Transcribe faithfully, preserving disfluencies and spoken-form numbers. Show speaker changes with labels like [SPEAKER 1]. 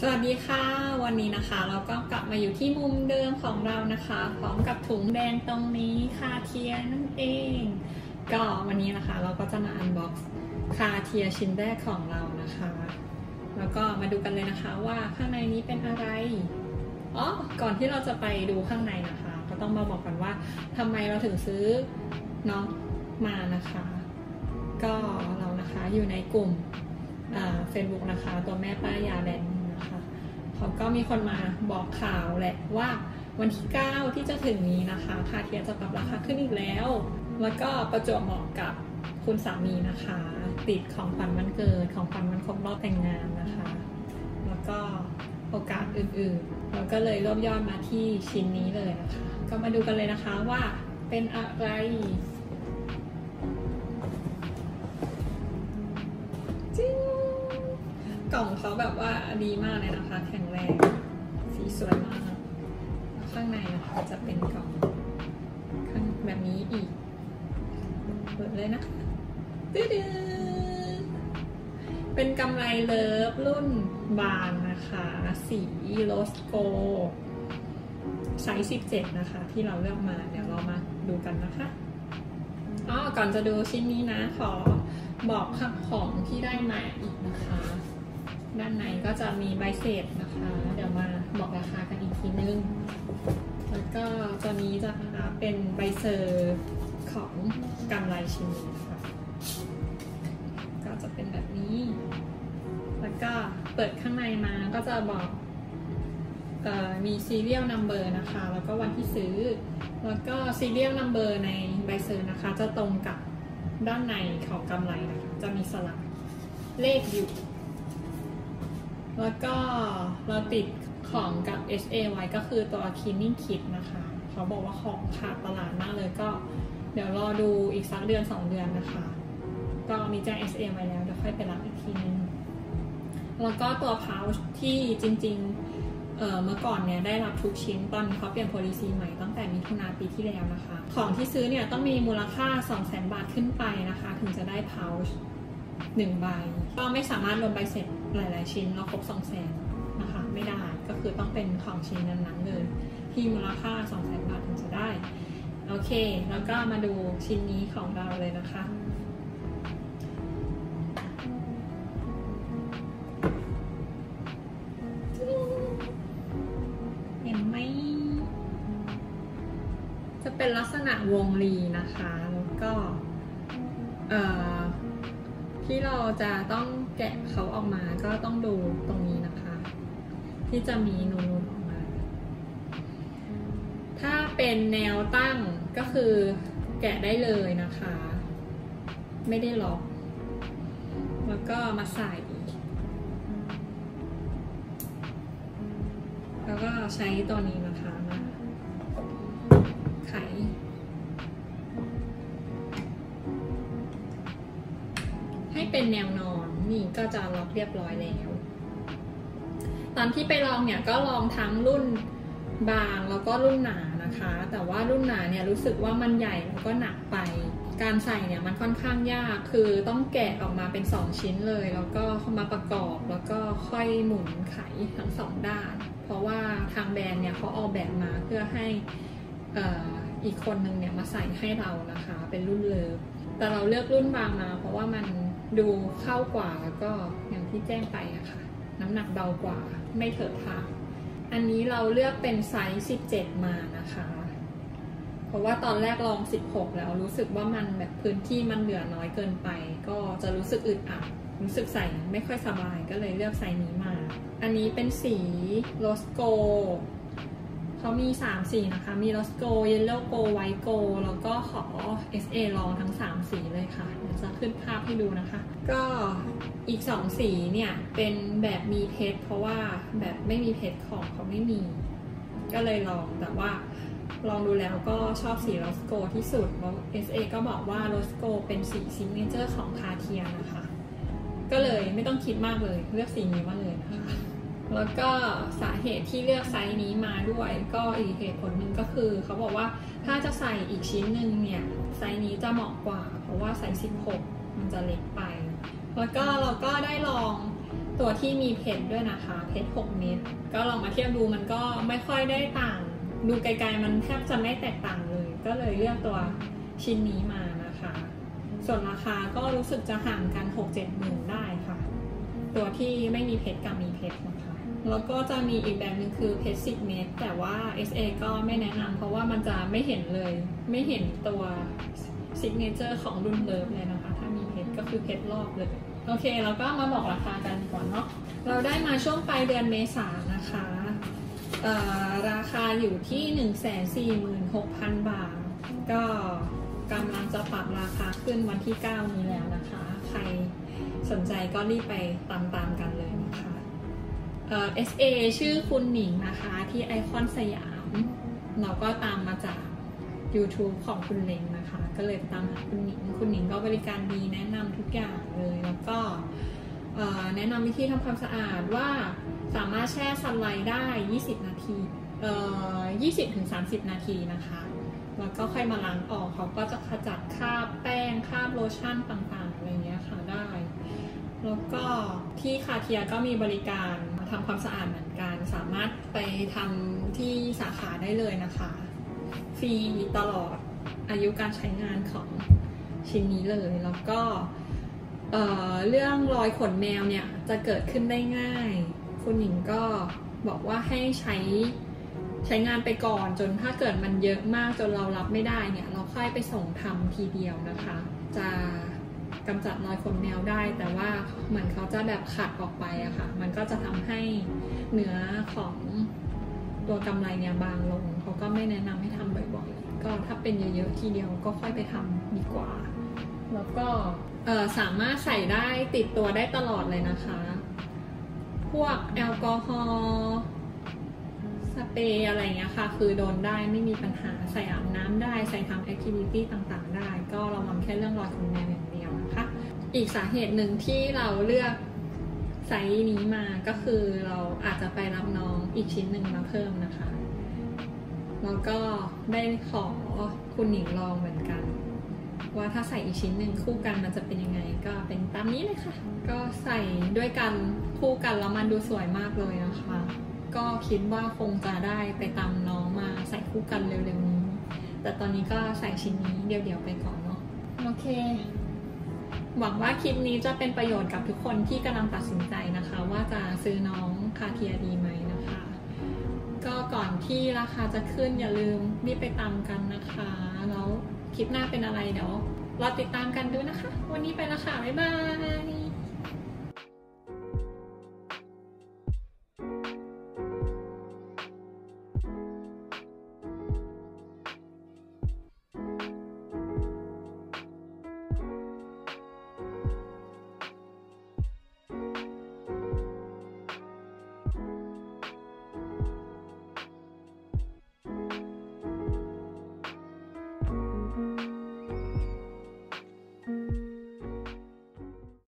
[SPEAKER 1] สวัสดีค่ะวันนี้นะคะเราก็กลับมาอยู่ที่มุมเดิมของเรานะคะพร้อมกับถุงแดงตรงนี้คาเทียนั่นเองก็วันนี้นะคะเราก็จะมาอันบ็อกซ์คาเทียชิ้นแรกของเรานะคะแล้วก็มาดูกันเลยนะคะว่าข้างในนี้เป็นอะไรอ๋อก่อนที่เราจะไปดูข้างในนะคะก็ต้องมาบอกกันว่าทำไมเราถึงซื้อน้องมานะคะก็เรานะคะอยู่ในกลุ่มเฟซบุ๊กนะคะตัวแม่ป้ายาแบนนะคะเขาก็มีคนมาบอกข่าวแหละว่าวันที่เก้าที่จะถึงนี้นะคะคาเทียจะปรับราคาขึ้นอีกแล้วแล้วก็ประจวบเหมาะกับคุณสามีนะคะติดของขวัญวันเกิดของขวัญวันครบรอบแต่งงานนะคะแล้วก็โอกาสอื่นๆเราก็เลยรวบยอดมาที่ชิ้นนี้เลยนะคะก็มาดูกันเลยนะคะว่าเป็นอะไรกล่องเขาแบบว่าดีมากเลยนะคะแข็งแรงสีสวยมากข้างในนะคะจะเป็นกล่องข้างแบบนี้อีกเปิดเลยนะคะตื้อเป็นกำไรเลิฟรุ่นบางนะคะสีโรสโกไซส์สิบเจ็ดนะคะที่เราเลือกมาเดี๋ยวเรามาดูกันนะคะอ๋อก่อนจะดูชิ้นนี้นะขอบอกของที่ได้มาอีกนะคะด้านในก็จะมีใบเสร็จนะคะเดี๋ยวมาบอกราคากันอีกทีนึงแล้วก็ตัวนี้จะเป็นใบเซอร์ของกำไรชิ้นนี้ค่ะก็จะเป็นแบบนี้แล้วก็เปิดข้างในมาก็จะบอกเอ่อมี serial number นะคะแล้วก็วันที่ซื้อแล้วก็ serial number ในใบเซอร์นะคะจะตรงกับด้านในของกำไรนะคะจะมีสลักเลขอยู่แล้วก็เราติดของกับ เอส เอ ไว้ก็คือตัว cleaning kit นะคะเขาบอกว่าของขาดตลาดมากเลยก็เดี๋ยวรอดูอีกสักเดือนสองเดือนนะคะก็มีแจ้ง เอส เอ ไว้แล้วเดี๋ยวค่อยไปรับอีกทีนึงแล้วก็ตัว pouch ที่จริงๆ เอ่อ เมื่อก่อนเนี่ยได้รับทุกชิ้นตอนเขาเปลี่ยน policy ใหม่ตั้งแต่มิถุนาปีที่แล้วนะคะของที่ซื้อเนี่ยต้องมีมูลค่า สองแสน บาทขึ้นไปนะคะถึงจะได้ pouchหนึ่งใบก็ไม่สามารถรวมใบเสร็จหลายๆชิ้นเราครบ สองแสน นะคะไม่ได้ก็คือต้องเป็นของชิ้นนั้นๆเลยที่มูลค่า สองแสน บาทถึงจะได้โอเคแล้วก็มาดูชิ้นนี้ของเราเลยนะคะเห็นไหมจะเป็นลักษณะวงรีนะคะแล้วก็เอ่อที่เราจะต้องแกะเขาออกมาก็ต้องดูตรงนี้นะคะที่จะมีนูนๆออกมาถ้าเป็นแนวตั้งก็คือแกะได้เลยนะคะไม่ได้ล็อกแล้วก็มาใส่แล้วก็ใช้ตัวนี้นะคะมาไขให้เป็นแนวนอนนี่ก็จะล็อกเรียบร้อยแล้วตอนที่ไปลองเนี่ยก็ลองทั้งรุ่นบางแล้วก็รุ่นหนานะคะแต่ว่ารุ่นหนาเนี่ยรู้สึกว่ามันใหญ่แล้วก็หนักไปการใส่เนี่ยมันค่อนข้างยากคือต้องแกะออกมาเป็นสองชิ้นเลยแล้วก็มาประกอบแล้วก็ค่อยหมุนไขทั้งสองด้านเพราะว่าทางแบรนด์เนี่ยเขาออกแบบมาเพื่อให้อีกคนนึงเนี่ยมาใส่ให้เรานะคะเป็นรุ่นเลิฟแต่เราเลือกรุ่นบางมาเพราะว่ามันดูเข้ากว่าแล้วก็อย่างที่แจ้งไปอะค่ะน้ำหนักเบากว่าไม่เถอะทางอันนี้เราเลือกเป็นไซส์สิบเจ็ดมานะคะเพราะว่าตอนแรกลองสิบหกแล้วรู้สึกว่ามันแบบพื้นที่มันเหลือน้อยเกินไปก็จะรู้สึกอึดอัดรู้สึกใส่ไม่ค่อยสบายก็เลยเลือกไซส์นี้มาอันนี้เป็นสีโรสโกเขามีสามสีนะคะมีโรสโกเยลโล่โกไวท์โกแล้วก็ขอ เอส เอ ลองทั้งสามสีเลยค่ะเดี๋ยวจะขึ้นภาพให้ดูนะคะก็อีกสองสีเนี่ยเป็นแบบมีเพชรเพราะว่าแบบไม่มีเพชรของเขาไม่มีก็เลยลองแต่ว่าลองดูแล้วก็ชอบสีโรสโกที่สุดแล้ว เอส เอ ก็บอกว่าโรสโกเป็นสีซิกเนเจอร์ของคาเทียนะคะก็เลยไม่ต้องคิดมากเลยเลือกสีนี้มาเลยนะคะแล้วก็สาเหตุที่เลือกไซส์นี้มาด้วยก็อีกเหตุผลหนึ่งก็คือเขาบอกว่าถ้าจะใส่อีกชิ้นหนึ่งเนี่ยไซส์นี้จะเหมาะกว่าเพราะว่าไซส์สิบหกมันจะเล็กไปแล้วก็เราก็ได้ลองตัวที่มีเพชรด้วยนะคะเพชรหกเม็ดก็ลองมาเทียบดูมันก็ไม่ค่อยได้ต่างดูไกลๆมันแทบจะไม่แตกต่างเลยก็เลยเลือกตัวชิ้นนี้มานะคะส่วนราคาก็รู้สึกจะห่างกัน หกเจ็ด หมื่นได้ค่ะตัวที่ไม่มีเพชรกับมีเพชรนะคะแล้วก็จะมีอีกแบบนึงคือเพชรสิบเม็ดแต่ว่า เอส เอ ก็ไม่แนะนำเพราะว่ามันจะไม่เห็นเลยไม่เห็นตัวซิกเนเจอร์ของรุ่นเลิฟเลยนะคะถ้ามีเพชรก็คือเพชรรอบเลยโอเคแล้วก็มาบอกราคากันก่อนเนาะเราได้มาช่วงปลายเดือนเมษายนนะคะราคาอยู่ที่ หนึ่งแสนสี่หมื่นหกพัน บาทก็กำลังจะปรับราคาขึ้นวันที่เก้านี้แล้วนะคะใครสนใจก็รีบไปตามๆกันเลยนะคะเอ่อ เอส เอ ชื่อคุณหนิงนะคะที่ไอคอนสยามเราก็ตามมาจาก YouTube ของคุณเล้งนะคะก็เลยตามหาคุณหนิงคุณหนิงก็บริการดีแนะนำทุกอย่างเลยแล้วก็แนะนำวิธีทำความสะอาดว่าสามารถแช่ซันไลท์ได้ยี่สิบนาทีเอ่อ ยี่สิบถึงสามสิบ นาทีนะคะแล้วก็ค่อยมาล้างออกเขาก็จะขจัดคราบแป้งคราบโลชั่นต่างๆอะไรเงี้ยค่ะได้แล้วก็ที่คาเทียก็มีบริการทำความสะอาดเหมือนกันสามารถไปทำที่สาขาได้เลยนะคะฟรีตลอดอายุการใช้งานของชิ้นนี้เลยแล้วก็เอ่อเรื่องรอยขนแมวเนี่ยจะเกิดขึ้นได้ง่ายคุณหญิงก็บอกว่าให้ใช้ใช้งานไปก่อนจนถ้าเกิดมันเยอะมากจนเรารับไม่ได้เนี่ยเราค่อยไปส่งทำทีเดียวนะคะจะกำจัดรอยขนแมวได้แต่ว่าเหมือนเขาจะแบบขัดออกไปอะค่ะมันก็จะทำให้เนื้อของตัวกำไรเนี่ยบางลงเขาก็ไม่แนะนำให้ทำบ่อยๆก็ถ้าเป็นเยอะๆทีเดียวก็ค่อยไปทำดีกว่าแล้วก็สามารถใส่ได้ติดตัวได้ตลอดเลยนะคะพวกแอลกอฮอล์สเปรย์อะไรเงี้ยค่ะคือโดนได้ไม่มีปัญหาใส่อาบน้ำได้ใส่ทำแอคทิวิตี้ต่างๆได้ก็ระวังแค่เรื่องรอยขนแมวอย่างเดียวนะคะอีกสาเหตุหนึ่งที่เราเลือกไซส์นี้มาก็คือเราอาจจะไปรับน้องอีกชิ้นหนึ่งมาเพิ่มนะคะแล้วก็ได้ขอคุณหนิงลองเหมือนกันว่าถ้าใส่อีกชิ้นหนึ่งคู่กันมันจะเป็นยังไงก็เป็นตามนี้เลยค่ะก็ใส่ด้วยกันคู่กันแล้วมันดูสวยมากเลยนะคะก็คิดว่าคงจะได้ไปตามน้องมาใส่คู่กันเร็วๆนี้แต่ตอนนี้ก็ใส่ชิ้นนี้เดี่ยวๆไปก่อนเนาะโอเคหวังว่าคลิปนี้จะเป็นประโยชน์กับทุกคนที่กำลังตัดสินใจนะคะว่าจะซื้อน้องคาเทียดีไหมนะคะก็ก่อนที่ราคาจะขึ้นอย่าลืมรีบไปตามกันนะคะแล้วคลิปหน้าเป็นอะไรเดี๋ยวรอติดตามกันดูนะคะวันนี้ไปและค่ะบ๊ายบาย